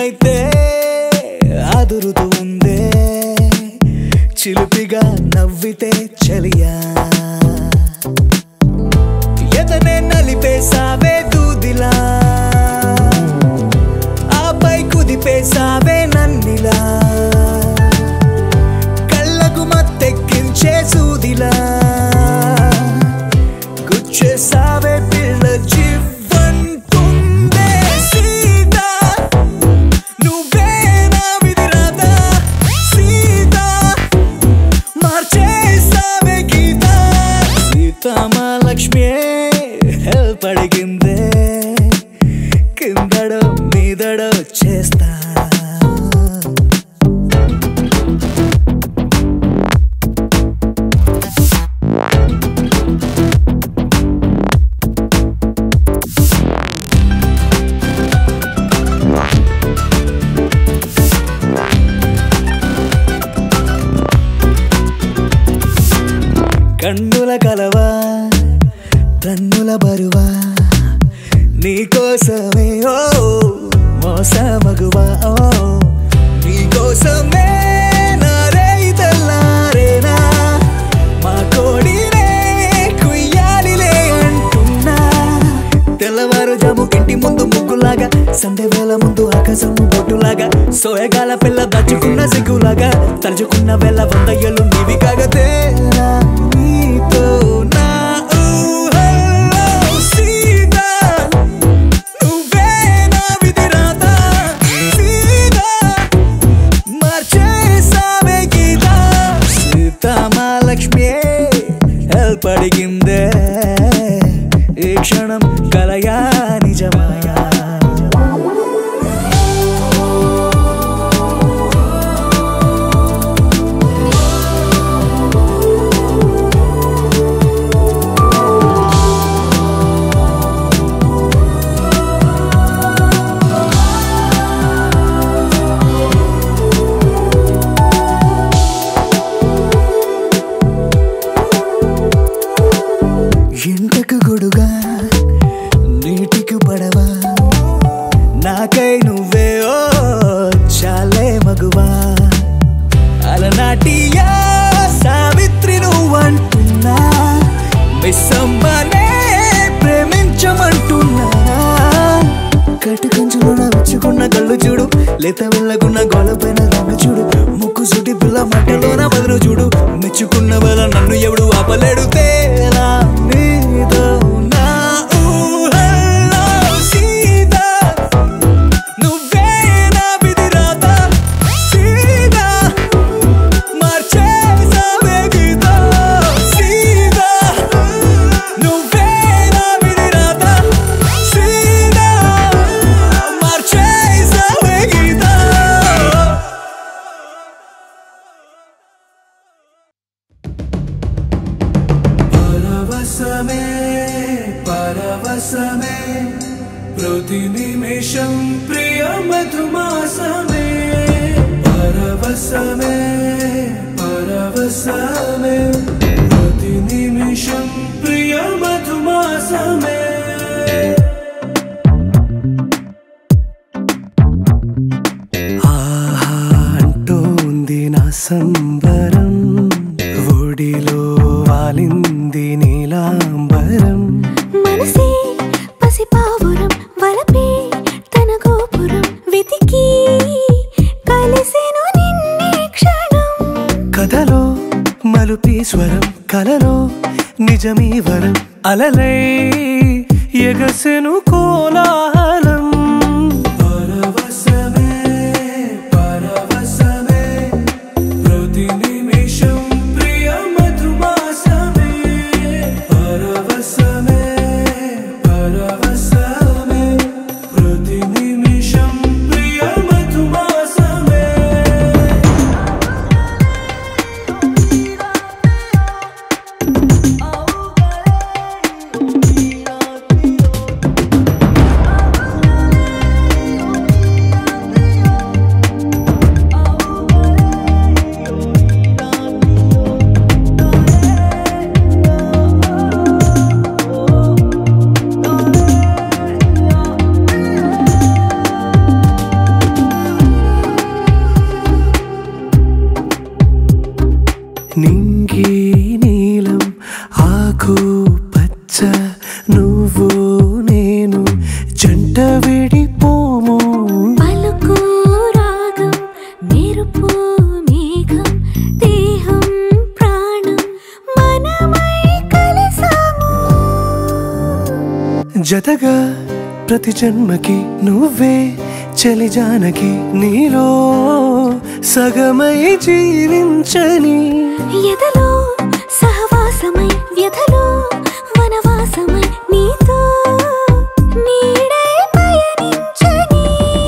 అయితే అదురుతూ ఉందే చిలిపిగా నవ్వితే చలియా ఎదనే నలిపేసావే దూదిలా ఆపై కుదిపేసావే నన్నిలా కళ్ళకు మత్తెక్కించే సూదిలా గుచ్చేసావే పిల్ల జీవంటుందే సీతా నువ్వే నా విధిరాదా సీతా మార్చేసావే గీత సీతామహాలక్ష్మి హెల్ప్ అడిగిందే కిందడో మీదడో చేస్తా కన్నుల కలవా తన్నుల బరువా నీకోసమే ఓ మోసమగువా ఓ నీకోసమే నారే తెల్లారేనా మా కోడినే కుయ్యాలిలే అంటున్నా తెల్లవారు జాము ఇంటి ముందు ముగ్గులాగా సండే వేళ ముందు ఆకాశము బొట్టులాగా సోయగాల పిల్ల దచ్చుకున్న సిగ్గులాగా తలుచుకున్న వేళ 100 ఏళ్ళు నీవి కాగతేరా నీతో నా ఊహల్లో సీతా నువ్వే నా విధిరాదా సీతా మార్చేసావే గీత సీతామహాలక్ష్మి హెల్ప్ అడిగిందే ఈ క్షణం కలయా నిజమా ఎంటకు గొడుగా నీటికి పడవా నాకై నువ్వే ఓ చాలే మగువా అలనాటియా సావిత్రి నువ్వంటున్నా మిస్సమ్మనే ప్రేమించమంటున్నా కట్టుకంచులోన వచ్చుకున్న కళ్ళు చూడు లేత వెళ్ళకున్న గోలపైన రంగు చూడు ముక్కు సుటి పిల్ల మట్టలోన బదులు చూడు మెచ్చుకున్న వేళ నన్ను ఎవడు ఆపలేడు తేలా నీతో నా ఊహల్లో సీతా నువ్వే నా విధిరాదా సీతా మార్చేసావే గీత సీతా నువ్వే నా విధిరాదా సీతా మార్చేసావే గీత పరవశమే పరవశమే ప్రతి నిమిషం ప్రియ మధుమాసమే పరవశమే పరవశమే ప్రతి నిమిషం ప్రియ మధుమాసమే ఆహా అంటోంది నా సంబరం ఒడిలో వాలింది నీలాంబరం మనసే పసిపావురం వలపే తన గోపురం వెతికి కలిసెను నిన్నే క్షణం కథలో మలుపి స్వరం కలలో నిజమీ వరం అలలై ఎగసెను కోలాహలం పరవశమే పరవశమే ప్రతి నిమిషం ప్రియ మధుమాసమే పరవశమే పరవశమే ప్రతి నిమిషం ప్రియ మధుమాసమే జతగా ప్రతి జన్మకి నువ్వే చలి జానకి నీలో సగమై జీవించని ఎదలో సహవాసమై వ్యధలో వనవాసమై నీతో నీడై పయనించని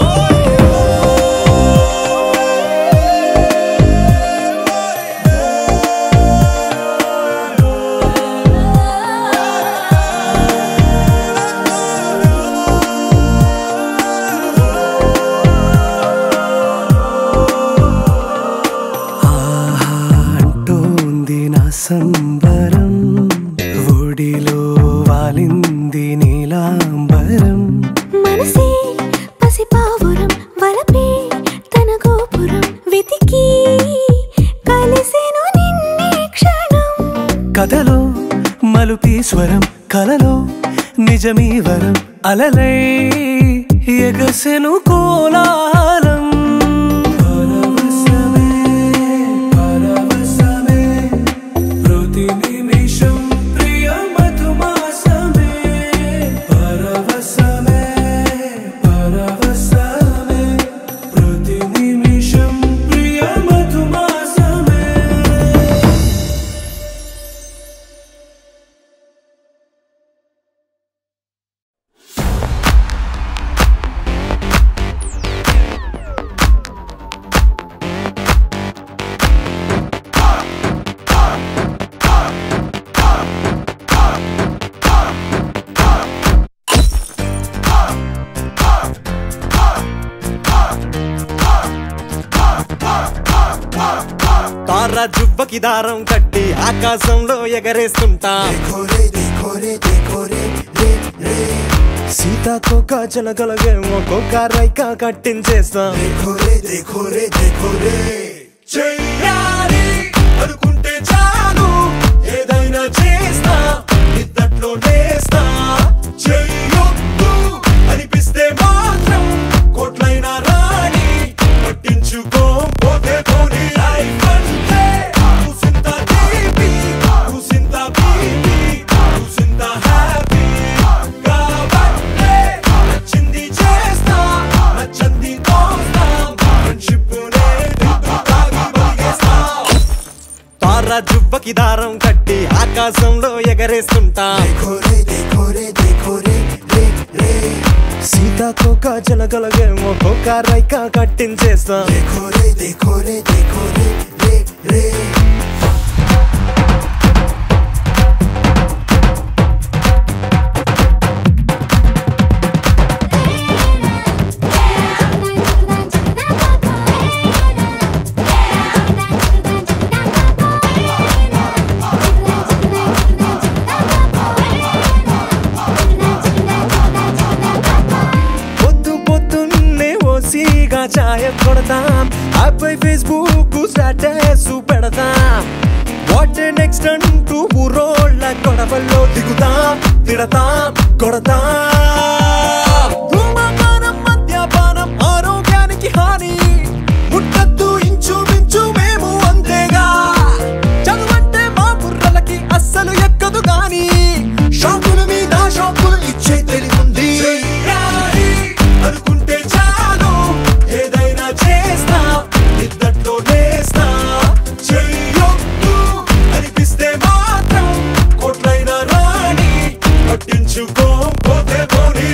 సంబరం ఒడిలో వాలింది నీలాంబరం మనసే పసిపావురం వలపే తన గోపురం వెతికి కలిసెను నిన్నే క్షణం కథలో మలుపీశ్వరం కలలో నిజమీవరం అలలై ఎగసెను కోలాహలం జుబ్బకి దారం కట్టి ఆకాశంలో ఎగరేస్తుంటా సీతాకోక జలగలగేమో కోక రైక కట్టించేస్తా చెయ్యాలి అనుకుంటే చాలు ఏదైనా చేస్తా నిద్దట్లో లేస్తా చెయ్యొద్దు అనిపిస్తే మాత్రం కోట్లైనా రాని పట్టించుకోపోతే పోనీ లైఫ్ అంటే కూసింత తీపి కూసింత బీపీ కూసింత హ్యాపీ కాబట్టే నచ్చింది చేస్తా నచ్చంది తోస్తాం ఫ్రెండ్షిప్నే తాగి బలిగేస్తా తారా జుబ్బకి దారం కట్టి ఆకాశంలో ఎగరేస్తుంటా సీతాకోక జలగలగేమో కోక రైక కట్టించేస్తా చాయ కొడతాం అబ్బాయి ఫేస్బుక్ స్టేటస్ పెడతాం వాట్ నెక్స్ట్ అంటూ ఊరోళ్ళ గొడవల్లో దిగుతాం తిడతాం కొడతాం ధూమపానం మద్యపానం ఆరోగ్యానికి హాని ముట్టద్దు ఇంచుమించు మేము అంతేగా చదువంటే మా బుర్రలకి అస్సలు ఎక్కదు గాని షాకుల మీద షాకులు ఇచ్చే తెలివుంది అనుకుంటే చాలు ఏదైనా చేస్తా నిద్దట్లో లేస్తా చెయ్యొద్దు అనిపిస్తే మాత్రం కోట్లైనా రాని పట్టించుకోపోతే పోనీ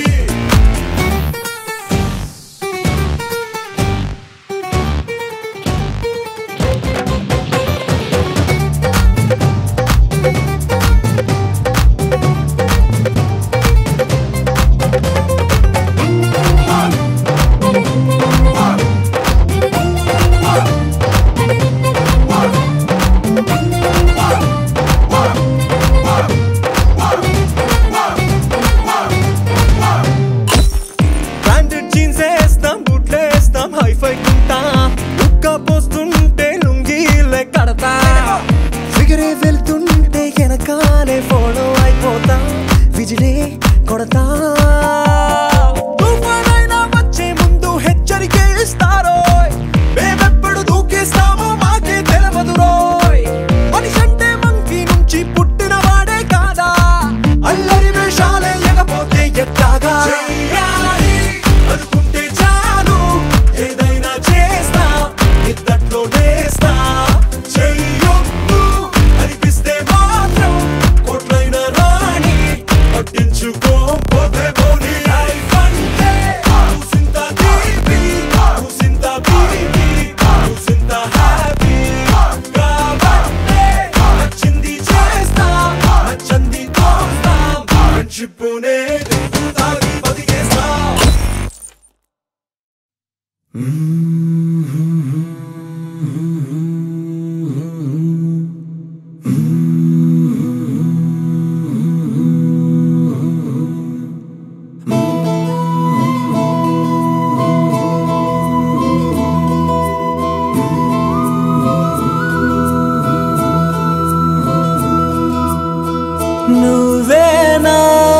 నువ్వేనా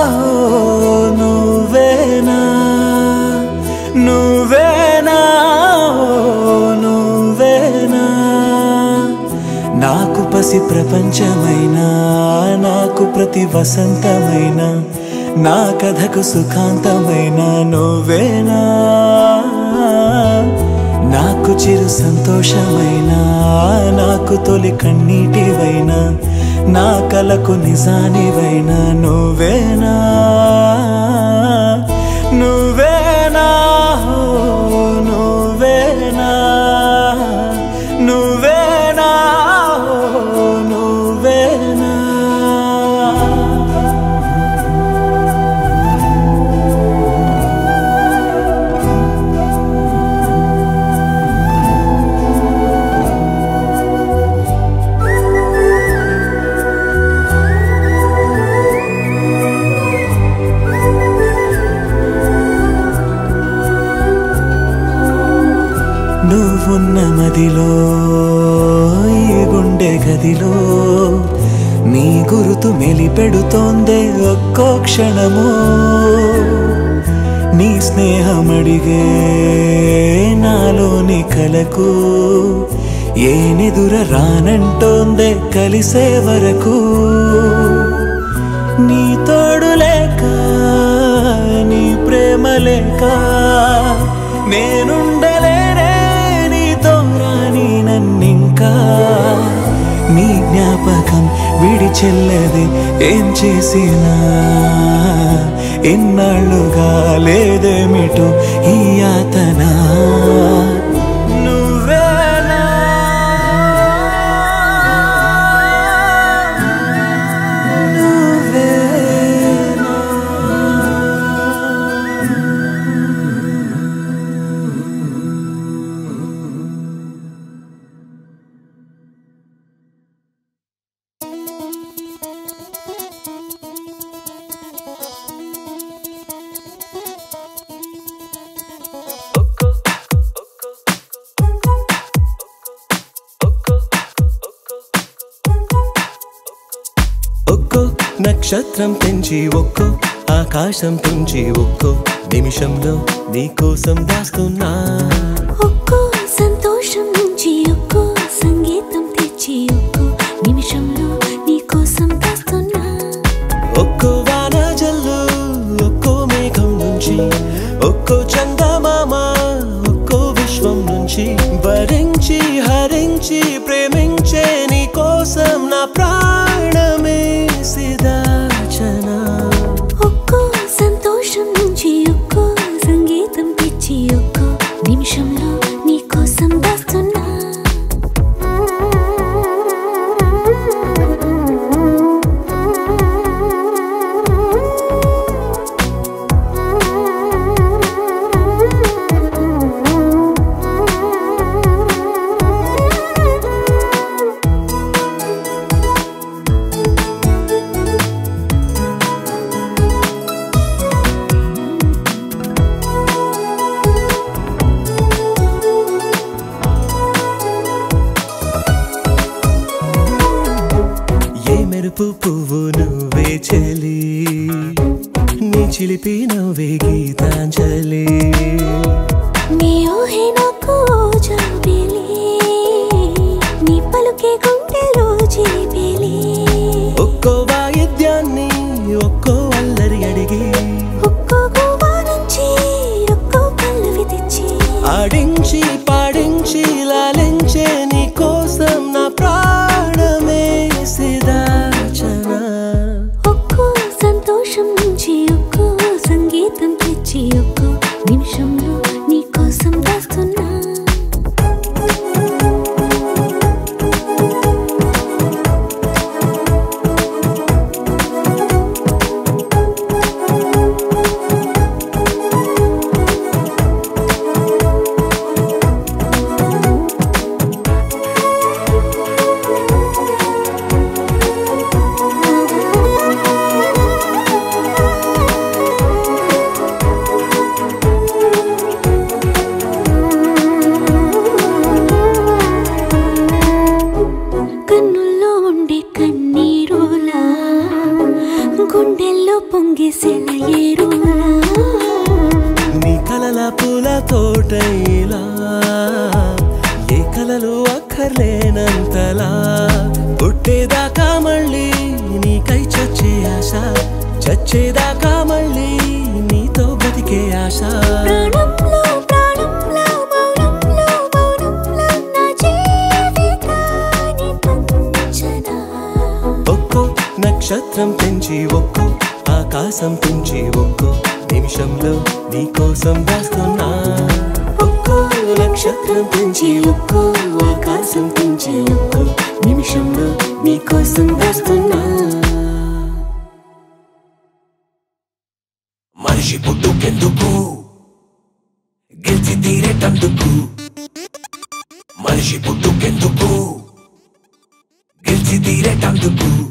నువ్వేనా నువ్వేనా నువ్వేనా నాకు పసి ప్రపంచమైనా నాకు ప్రతి వసంతమైన నా కథకు సుఖాంతమైన నువ్వేనా నాకు చిరు సంతోషమైనా నాకు తొలి కన్నీటివైనా నా కలకు నిజానివైనా నువ్వేనా నువ్వేనా నువ్వేనా నువ్వేనా నువ్వేనా నువ్వున్న మదిలో ఈ గుండె గదిలో నీ గురుతు మెలిపెడుతోందే ఒక్కో క్షణము నీ స్నేహమడిగే నాలోని కలకు ఏనెదుర రానంటోందే కలిసే వరకు నీ తోడు లేక నీ ప్రేమ లేక నేనుండలేనే నన్నింకా నీ జ్ఞాపకం విడిచెల్లది ఏం చేసినా ఎన్నాళ్ళుగా లేదేమిటో ఈ యాతన నువ్వేనా నువ్వేనా నక్షత్రం పెంచి ఒక్కో ఆకాశం తుంచి ఒక్కో నిమిషంలో నీకోసం దాస్తున్నా ఒక్కో సంతోషం నుంచి ఒక్కో సంగీతం తెచ్చి ఒక్కో నిమిషంలో నీకోసం దాస్తున్నా ఒక్కో వాన జల్లు ఒక్కో మేఘం నుంచి ఒక్కో చందమామ ఒక్కో విశ్వం నుంచి భరించి హరించి ప్రేమించే నీకోసం నా ప్రాణమే సిదాచనా ఒక్కో సంతోషం నుంచి ఒక్కో సంగీతం తెచ్చి ఒక్కో నిమిషంలో నీకోసం దాస్తున్నా పువ్వు నువ్వే చలి నీ చిలిపి నవ్వే గీతాంజలి నీ ఊహే నాకు జాబిలి నీ పలుకే గుండెలో జీబిలి ఒక్కో వాయిద్యాన్ని ఒక్కో అల్లరి అడిగి ఒక్కో గోవా నుంచి ఒక్కో పల్లవి తెచ్చి ఆడించి పాడించి లాలించే నీ కోసం నా ప్రాణమే సిదాచనా ఒక్కో సంతోషం నుంచి ఒక్కో సంగీతం తెచ్చి ఒక్కో నిమిషంలో నీకోసం దాస్తున్నా నక్షత్రం పెంచి ఒక్కో ఆకాశం పెంచి ఒక్కో నిమిషంలో నీ కోసం దాస్తున్నా ఒక్కో నక్షత్రం పెంచి ఒక్కో ఆకాశం పెంచి ఒక్కో నిమిషంలో నీ కోసం దాస్తున్నా మనిషి పుట్టుకెందుకు గెలిచి తీరేటందుకు మనిషి పుట్టుకెందుకు గెలిచి తీరేటందుకు